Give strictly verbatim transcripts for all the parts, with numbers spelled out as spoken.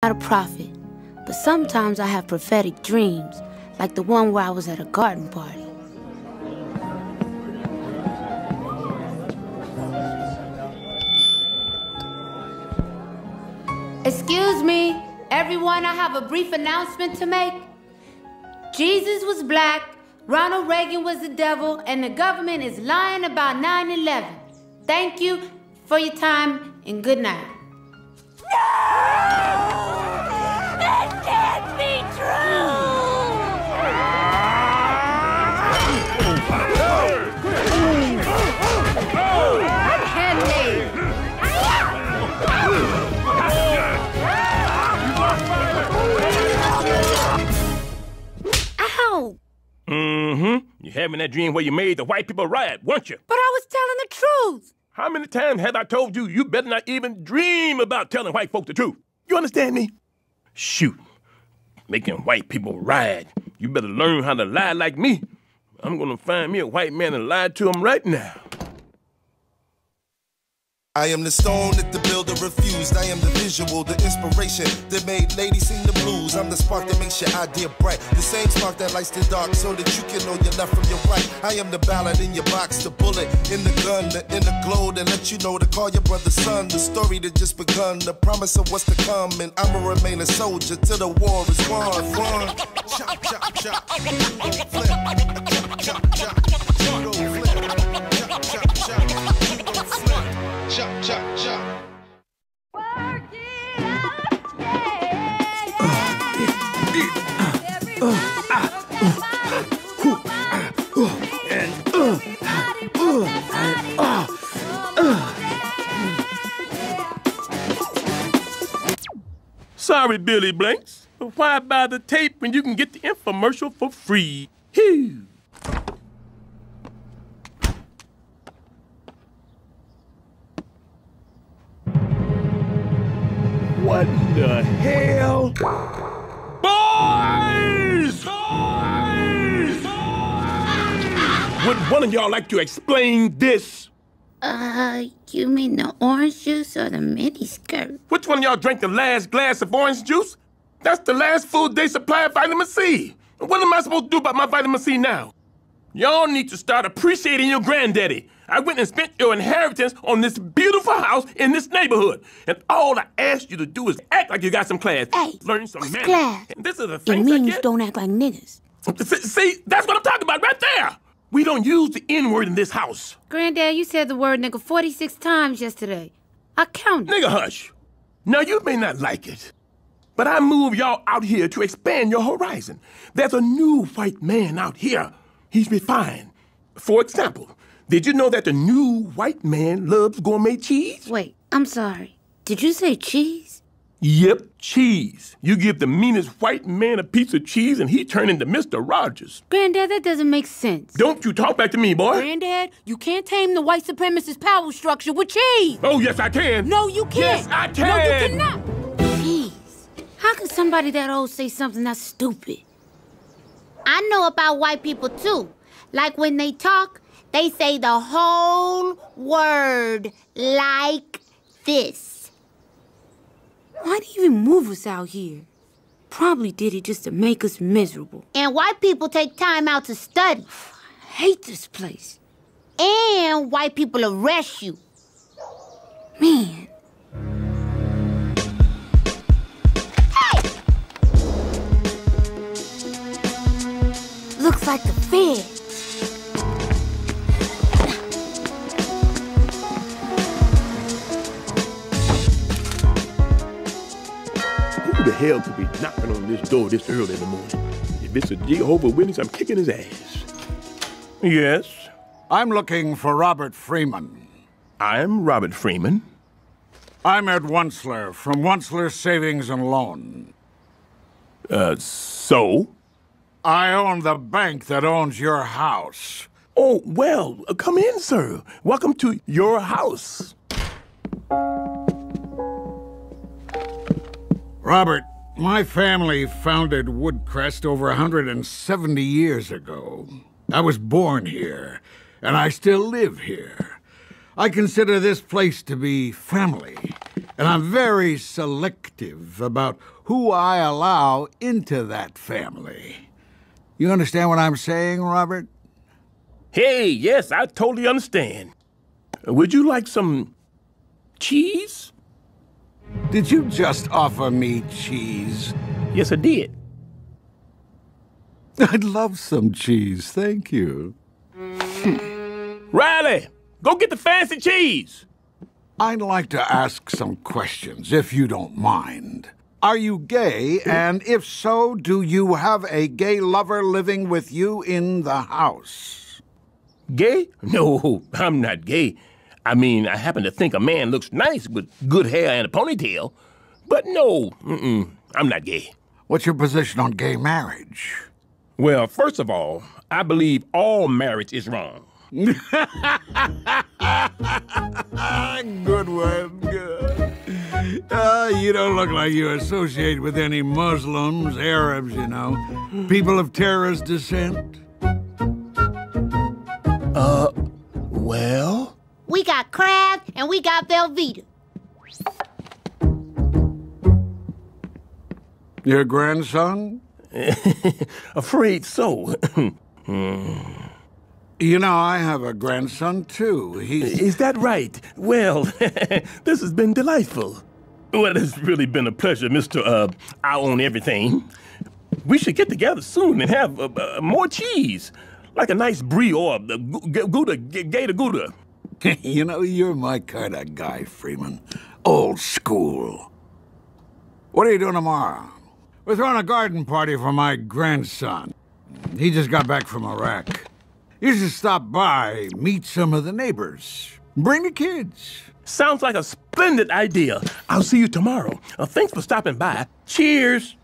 Not a prophet, but sometimes I have prophetic dreams, like the one where I was at a garden party. Excuse me, everyone, I have a brief announcement to make. Jesus was black, Ronald Reagan was the devil, and the government is lying about nine eleven. Thank you for your time, and good night. No! That can't be true! Unhandmade! Ow! Mm-hmm. You're having that dream where you made the white people riot, weren't you? But I was telling the truth. How many times have I told you you better not even dream about telling white folk the truth? You understand me? Shoot. Making white people riot. You better learn how to lie like me. I'm gonna find me a white man and lie to him right now. I am the stone that the builder refused. I am the visual, the inspiration that made ladies sing the blues. I'm the spark that makes your idea bright. The same spark that lights the dark so that you can know your left from your right. I am the ballad in your box, the bullet in the gun, the inner glow that lets you know to call your brother son. The story that just begun, the promise of what's to come. And I'ma remain a soldier till the war is won. Won. Chop, chop, chop. Flip. Chop, chop, chop. Judo flip. Chop, chop, chop. Judo flip. Chop, chop, chop. Work it out, yeah. Sorry, Billy Blanks, but why buy the tape when you can get the infomercial for free? Phew. What the hell? Boys! Boys! Would one of y'all like to explain this? Uh, you mean the orange juice or the miniskirt? Which one of y'all drank the last glass of orange juice? That's the last full day supply of vitamin C. What am I supposed to do about my vitamin C now? Y'all need to start appreciating your granddaddy. I went and spent your inheritance on this beautiful house in this neighborhood. And all I asked you to do is act like you got some class. Hey, learn some what's manners. class? And this is the It thing I means get. don't act like niggas. See, see, that's what I'm talking about right there. We don't use the N-word in this house. Granddad, you said the word nigga forty-six times yesterday. I counted. Nigga, hush. Now, you may not like it, but I moved y'all out here to expand your horizon. There's a new white man out here. He's refined. For example, did you know that the new white man loves gourmet cheese? Wait, I'm sorry. Did you say cheese? Yep, cheese. You give the meanest white man a piece of cheese and he turn into Mister Rogers. Granddad, that doesn't make sense. Don't you talk back to me, boy. Granddad, you can't tame the white supremacist power structure with cheese. Oh, yes, I can. No, you can't. Yes, I can. No, you cannot. Jeez. How can somebody that old say something that's stupid? I know about white people, too. Like when they talk, they say the whole word like this. Why'd he even move us out here? Probably did it just to make us miserable. And white people take time out to study. I hate this place. And white people arrest you. Man. Hey! Looks like the Fed. Who the hell could be knocking on this door this early in the morning? If it's a Jehovah's Witness, I'm kicking his ass. Yes? I'm looking for Robert Freeman. I'm Robert Freeman. I'm Ed Wunsler from Wunsler Savings and Loan. Uh, so? I own the bank that owns your house. Oh, well, uh, come in, sir. Welcome to your house. Robert, my family founded Woodcrest over one hundred seventy years ago. I was born here, and I still live here. I consider this place to be family. And I'm very selective about who I allow into that family. You understand what I'm saying, Robert? Hey, yes, I totally understand. Would you like some cheese? Did you just offer me cheese? Yes, I did. I'd love some cheese, thank you. Riley, go get the fancy cheese. I'd like to ask some questions, if you don't mind. Are you gay, and if so, do you have a gay lover living with you in the house? Gay? No, I'm not gay. I mean, I happen to think a man looks nice with good hair and a ponytail. But no, mm-mm, I'm not gay. What's your position on gay marriage? Well, first of all, I believe all marriage is wrong. Good one, good. Uh, you don't look like you associate with any Muslims, Arabs, you know. People of terrorist descent. Uh, well? We got crab and we got Velveeta. Your grandson? Afraid so. You know, I have a grandson, too. He's... Is that right? Well, this has been delightful. Well, it's really been a pleasure, Mister Uh, I own everything. We should get together soon and have uh, uh, more cheese. Like a nice brie or a gouda, gator gouda. You know, you're my kind of guy, Freeman. Old school. What are you doing tomorrow? We're throwing a garden party for my grandson. He just got back from Iraq. You should stop by, meet some of the neighbors. Bring the kids. Sounds like a splendid idea. I'll see you tomorrow. Uh, thanks for stopping by. Cheers.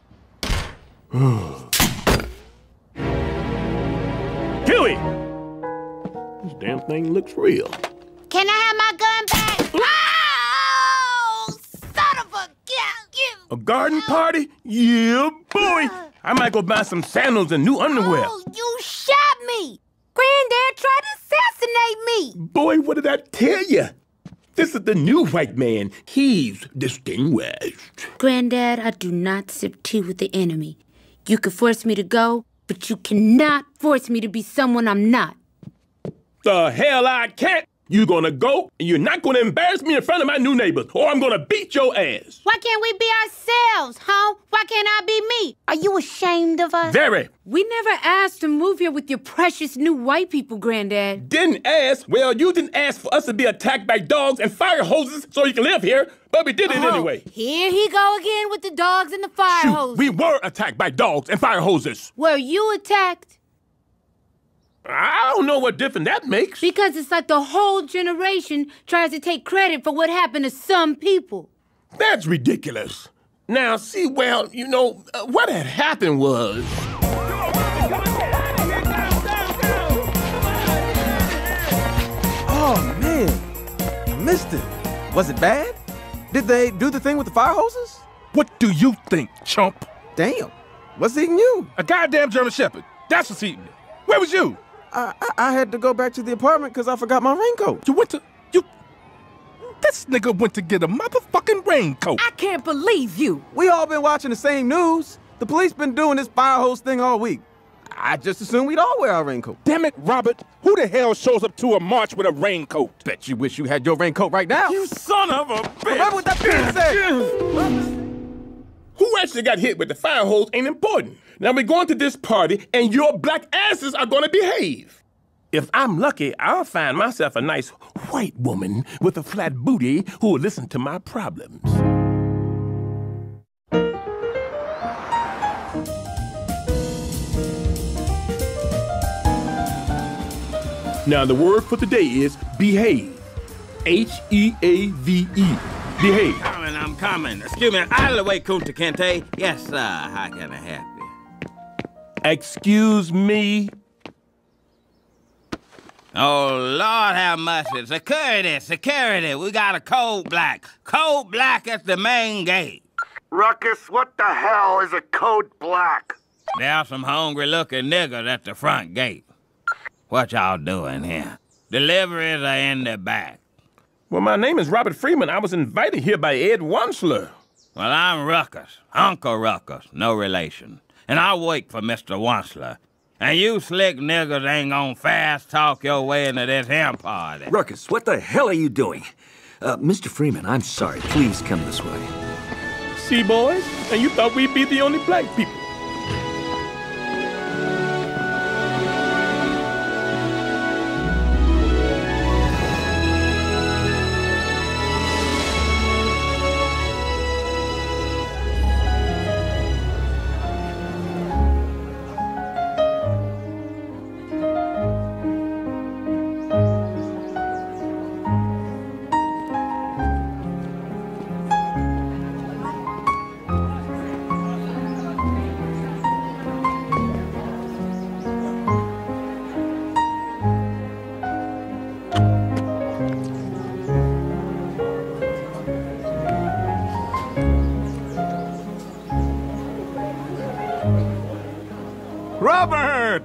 Huey! This damn thing looks real. Can I have my gun back? Oh, son of a... A garden party? Yeah, boy. I might go buy some sandals and new underwear. Oh, you shot me. Granddad tried to assassinate me. Boy, what did I tell you? This is the new white man. He's distinguished. Granddad, I do not sip tea with the enemy. You can force me to go, but you cannot force me to be someone I'm not. The hell I can't. You're gonna go, and you're not gonna embarrass me in front of my new neighbors, or I'm gonna beat your ass. Why can't we be ourselves, huh? Why can't I be me? Are you ashamed of us? Very. We never asked to move here with your precious new white people, Granddad. Didn't ask? Well, you didn't ask for us to be attacked by dogs and fire hoses so you can live here, but we did it Oh, anyway. Here he go again with the dogs and the fire Shoot, hoses. we were attacked by dogs and fire hoses. Were you attacked? I don't know what difference that makes. Because it's like the whole generation tries to take credit for what happened to some people. That's ridiculous. Now, see, well, you know, uh, what had happened was... Oh, man. I missed it. Was it bad? Did they do the thing with the fire hoses? What do you think, chump? Damn. What's eating you? A goddamn German Shepherd. That's what's eating me. Where was you? I, I, I had to go back to the apartment because I forgot my raincoat. You went to... You... This nigga went to get a motherfucking raincoat. I can't believe you. We all been watching the same news. The police been doing this fire hose thing all week. I just assumed we'd all wear our raincoat. Damn it, Robert. Who the hell shows up to a march with a raincoat? Bet you wish you had your raincoat right now. You son of a bitch! Remember what that bitch said? Who actually got hit with the fire hose ain't important. Now we're going to this party, and your black asses are gonna behave. If I'm lucky, I'll find myself a nice white woman with a flat booty who will listen to my problems. Now the word for today is behave. H E A V E. Behave. Coming, I'm coming. Excuse me, out of the way, Kunta Kinte. Yes, sir. How can I help you? Excuse me? Oh, Lord have mercy. Security, security. We got a code black. Code black at the main gate. Ruckus, what the hell is a code black? There's some hungry-looking niggers at the front gate. What y'all doing here? Deliveries are in the back. Well, my name is Robert Freeman. I was invited here by Ed Wansler. Well, I'm Ruckus, Uncle Ruckus, no relation. And I work for Mister Wansler. And you slick niggas ain't gonna fast talk your way into this ham party. Ruckus, what the hell are you doing? Uh, Mister Freeman, I'm sorry. Please come this way. See, boys? And you thought we'd be the only black people. Robert!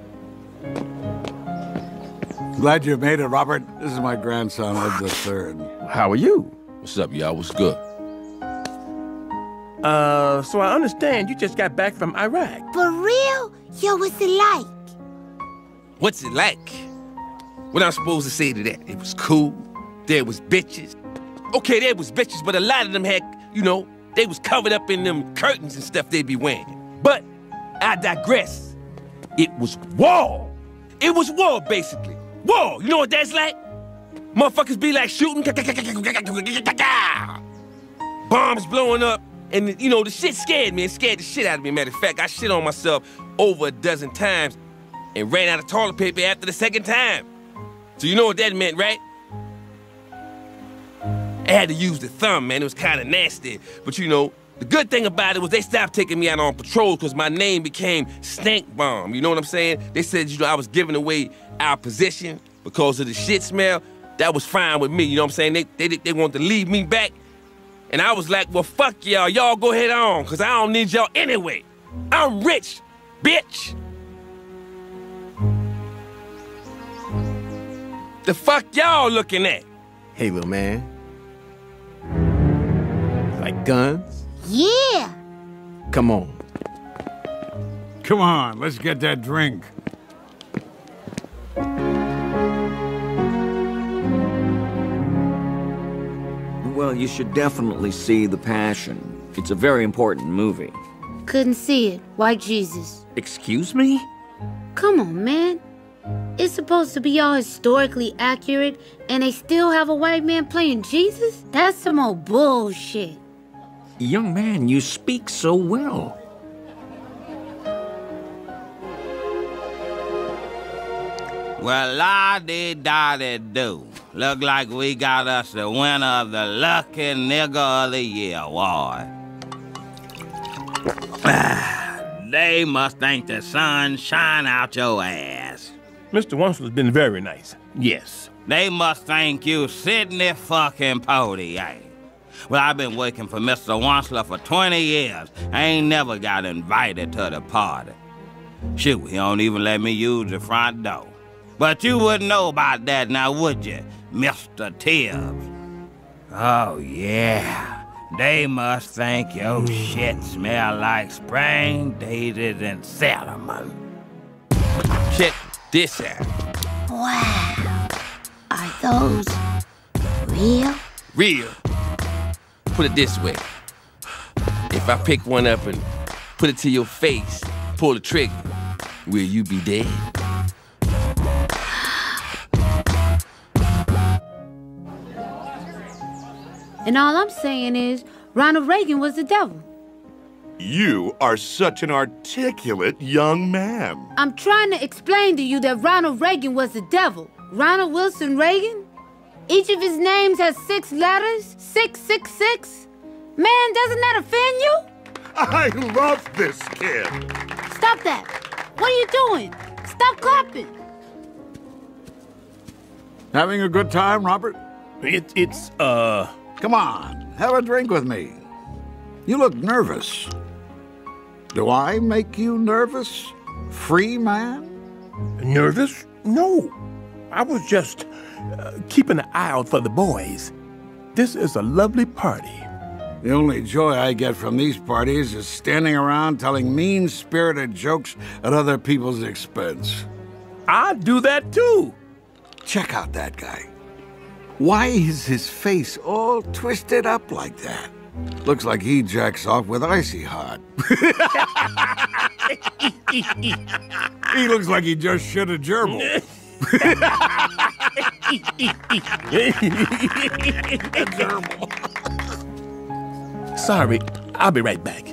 Glad you made it, Robert. This is my grandson, Ed the Third. How are you? What's up, y'all? What's good? Uh, so I understand you just got back from Iraq. For real? Yo, what's it like? What's it like? What I'm supposed to say to that? It was cool. There was bitches. Okay, there was bitches, but a lot of them had, you know, they was covered up in them curtains and stuff they be wearing. But I digress. It was war. It was war, basically. War. You know what that's like? Motherfuckers be like shooting. Bombs blowing up. And, you know, the shit scared me. It scared the shit out of me. Matter of fact, I shit on myself over a dozen times and ran out of toilet paper after the second time. So you know what that meant, right? I had to use the thumb, man. It was kind of nasty. But, you know, the good thing about it was they stopped taking me out on patrol because my name became Stank Bomb. You know what I'm saying? They said, you know, I was giving away our position because of the shit smell. That was fine with me, you know what I'm saying? They, they, they wanted to leave me back. And I was like, well, fuck y'all. Y'all go head on because I don't need y'all anyway. I'm rich, bitch. The fuck y'all looking at? Hey, little man. Like guns? Yeah. Come on. Come on, let's get that drink. Well, you should definitely see The Passion. It's a very important movie. Couldn't see it. Why Jesus? Excuse me? Come on, man. It's supposed to be all historically accurate, and they still have a white man playing Jesus? That's some old bullshit. Young man, you speak so well. Well, la-di-da-di-do. Look like we got us the winner of the Lucky Nigger of the Year award. They must think the sun shine out your ass. Mister Wansler's been very nice. Yes. They must think you Sidney fucking Poitier. Well, I've been working for Mister Wansler for twenty years. I ain't never got invited to the party. Shoot, he don't even let me use the front door. But you wouldn't know about that now, would you, Mister Tibbs? Oh, yeah. They must think your shit smell like spring daisies and cinnamon. Check this out. Wow. Are those real? Real? Put it this way. If I pick one up and put it to your face, pull the trigger, will you be dead? And all I'm saying is, Ronald Reagan was the devil. You are such an articulate young man. I'm trying to explain to you that Ronald Reagan was the devil. Ronald Wilson Reagan? Each of his names has six letters? Six, six, six? Man, doesn't that offend you? I love this kid. Stop that. What are you doing? Stop clapping. Having a good time, Robert? It, it's, uh... Come on, have a drink with me. You look nervous. Do I make you nervous, free man? Nervous? No. I was just uh, keeping an eye out for the boys. This is a lovely party. The only joy I get from these parties is standing around telling mean-spirited jokes at other people's expense. I do that too. Check out that guy. Why is his face all twisted up like that? Looks like he jacks off with Icy Hot. He looks like he just shit a gerbil. Sorry, I'll be right back.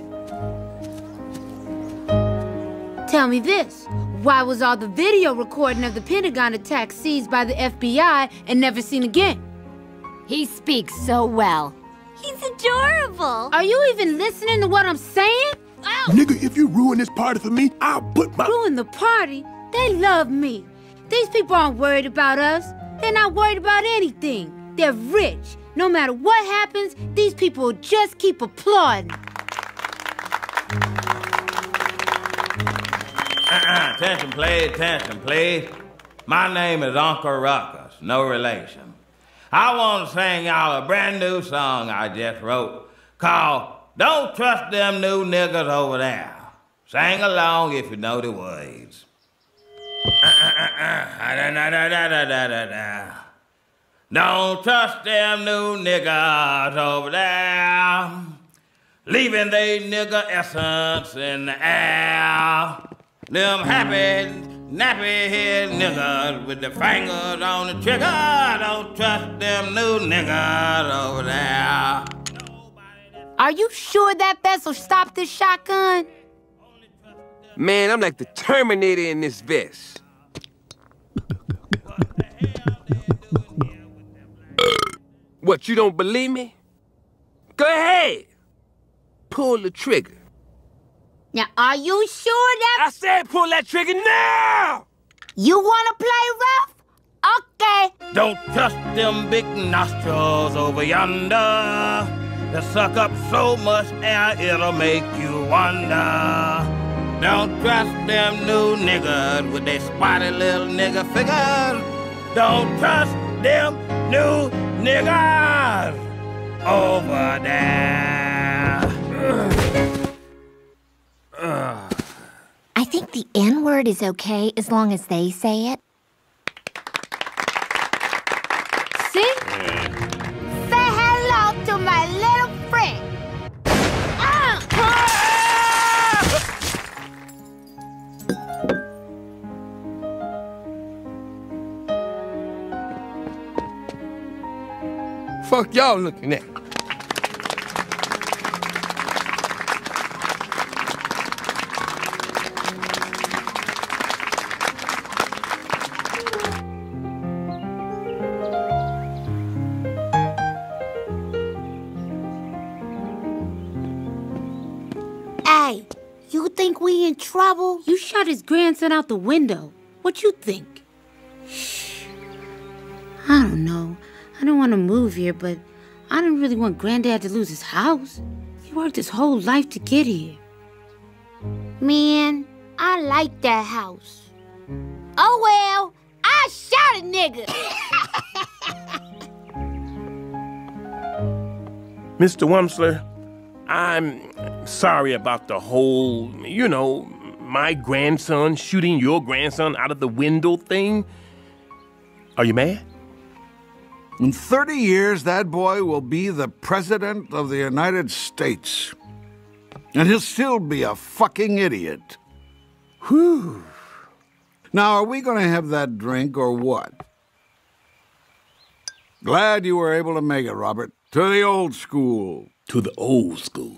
Tell me this. Why was all the video recording of the Pentagon attack seized by the F B I and never seen again? He speaks so well. He's adorable. Are you even listening to what I'm saying? Ow. Nigga, if you ruin this party for me, I'll put my... Ruin the party? They love me. These people aren't worried about us. They're not worried about anything. They're rich. No matter what happens, these people will just keep applauding. Uh-uh. Attention, please. Attention, please. My name is Uncle Ruckus. No relation. I want to sing y'all a brand new song I just wrote called Don't Trust Them New Niggas Over There. Sing along if you know the words. Don't trust them new niggas over there, leaving they nigga essence in the air. Them happy, nappy-head niggas with their fingers on the trigger. Don't trust them new niggas over there. Are you sure that vessel stopped this shotgun? Man, I'm like the Terminator in this vest. What, you don't believe me? Go ahead. Pull the trigger. Now, are you sure that... I said pull that trigger now! You want to play rough? Okay. Don't trust them big nostrils over yonder. They suck up so much air, it'll make you wonder. Don't trust them new niggas with their spotty little nigga figures. Don't trust them new niggas over there. I think the N-word is okay as long as they say it. See? Say hello to my little friend. Ah! Fuck y'all looking at? Hey, you think we in trouble? You shot his grandson out the window. What you think? Shh. I don't know. I don't want to move here, but I didn't really want Granddad to lose his house. He worked his whole life to get here. Man, I like that house. Oh well, I shot a nigga. Mister Wamsler, I'm sorry about the whole, you know, my grandson shooting your grandson out of the window thing. Are you mad? In thirty years, that boy will be the President of the United States. And he'll still be a fucking idiot. Whew. Now, are we gonna have that drink or what? Glad you were able to make it, Robert. To the old school. To the old school.